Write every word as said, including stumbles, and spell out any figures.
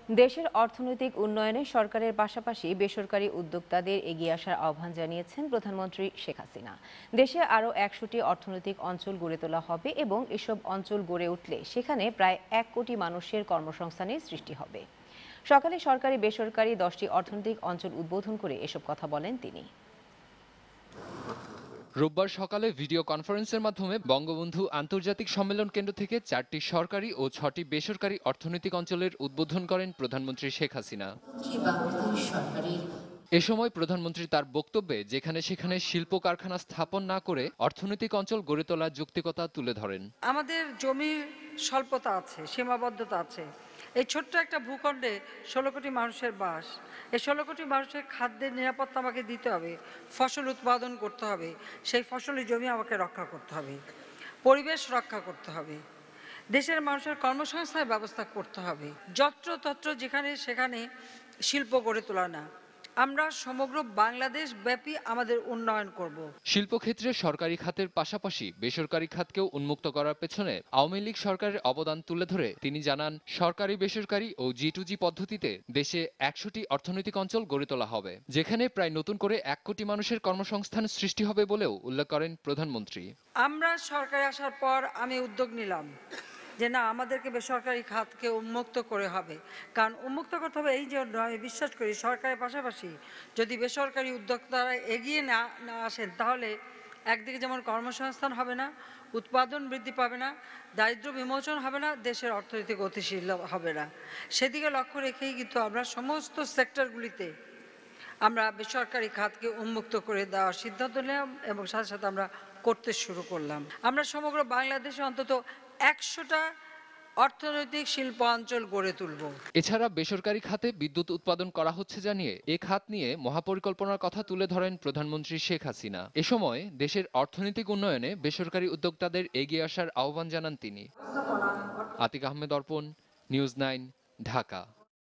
দেশের অর্থনৈতিক উন্নয়নে সরকারের পাশাপাশি বেসরকারি উদ্যোক্তাদের এগিয়ে আসার আহ্বান জানিয়েছেন প্রধানমন্ত্রী শেখ হাসিনা। দেশে আরও একশোটি অর্থনৈতিক অঞ্চল গড়ে তোলা হবে এবং এসব অঞ্চল গড়ে উঠলে সেখানে প্রায় এক কোটি মানুষের কর্মসংস্থানের সৃষ্টি হবে। সকালে সরকারি বেসরকারি দশটি অর্থনৈতিক অঞ্চল উদ্বোধন করে এসব কথা বলেন তিনি। রোববার সকালে ভিডিও কনফারেন্সের মাধ্যমে বঙ্গবন্ধু আন্তর্জাতিক সম্মেলন কেন্দ্র থেকে চারটি সরকারি ও ছটি বেসরকারি অর্থনৈতিক অঞ্চলের উদ্বোধন করেন প্রধানমন্ত্রী শেখ হাসিনা। এ সময় প্রধানমন্ত্রী তার বক্তব্যে যেখানে সেখানে শিল্প কারখানা স্থাপন না করে অর্থনৈতিক অঞ্চল গড়ে তোলার যৌক্তিকতা তুলে ধরেন। আমাদের জমির স্বল্পতা আছে, সীমাবদ্ধতা আছে। এই ছোট্ট একটা ভূখণ্ডে ষোলো কোটি মানুষের বাস। এই ষোলো কোটি মানুষের খাদ্যের নিরাপত্তা আমাকে দিতে হবে, ফসল উৎপাদন করতে হবে, সেই ফসলি জমি আমাকে রক্ষা করতে হবে, পরিবেশ রক্ষা করতে হবে, দেশের মানুষের কর্মসংস্থানের ব্যবস্থা করতে হবে। যত্রতত্র যেখানে সেখানে শিল্প গড়ে তোলা না, আমরা সমগ্র বাংলাদেশ ব্যাপী আমাদের উন্নয়ন করব। শিল্পক্ষেত্রে সরকারি খাতের পাশাপাশি বেসরকারি খাতকেও উন্মুক্ত করার পেছনে আওয়ামী লীগ সরকারের অবদান তুলে ধরে তিনি জানান, সরকারি বেসরকারি ও জি টু জি পদ্ধতিতে দেশে একশোটি অর্থনৈতিক অঞ্চল গড়ে তোলা হবে, যেখানে প্রায় নতুন করে এক কোটি মানুষের কর্মসংস্থান সৃষ্টি হবে বলেও উল্লেখ করেন প্রধানমন্ত্রী। আমরা সরকারে আসার পর আমি উদ্যোগ নিলাম যে না, আমাদেরকে বেসরকারি খাতকে উন্মুক্ত করে হবে। কারণ উন্মুক্ত করতে হবে এই জন্য আমি বিশ্বাস করি, সরকারের পাশাপাশি যদি বেসরকারি উদ্যোক্তারা এগিয়ে না না আসেন তাহলে একদিকে যেমন কর্মসংস্থান হবে না, উৎপাদন বৃদ্ধি পাবে না, দারিদ্র্য বিমোচন হবে না, দেশের অর্থনৈতিক গতিশীল হবে না। সেদিকে লক্ষ্য রেখেই কিন্তু আমরা সমস্ত সেক্টরগুলিতে আমরা বেসরকারি খাতকে উন্মুক্ত করে দেওয়ার সিদ্ধান্ত নিলাম এবং সাথে সাথে আমরা করতে শুরু করলাম। আমরা সমগ্র বাংলাদেশে অন্তত একশোটা অর্থনৈতিক শিল্প অঞ্চল গড়ে তুলব। এছাড়া বেসরকারি খাতে বিদ্যুৎ উৎপাদন করা হচ্ছে জানিয়ে এ খাত নিয়ে মহাপরিকল্পনার কথা তুলে ধরেন প্রধানমন্ত্রী শেখ হাসিনা। এ সময় দেশের অর্থনৈতিক উন্নয়নে বেসরকারি উদ্যোক্তাদের এগিয়ে আসার আহ্বান জানান তিনি। আতিক আহমেদ, অর্পণ, নিউজ নাইন, ঢাকা।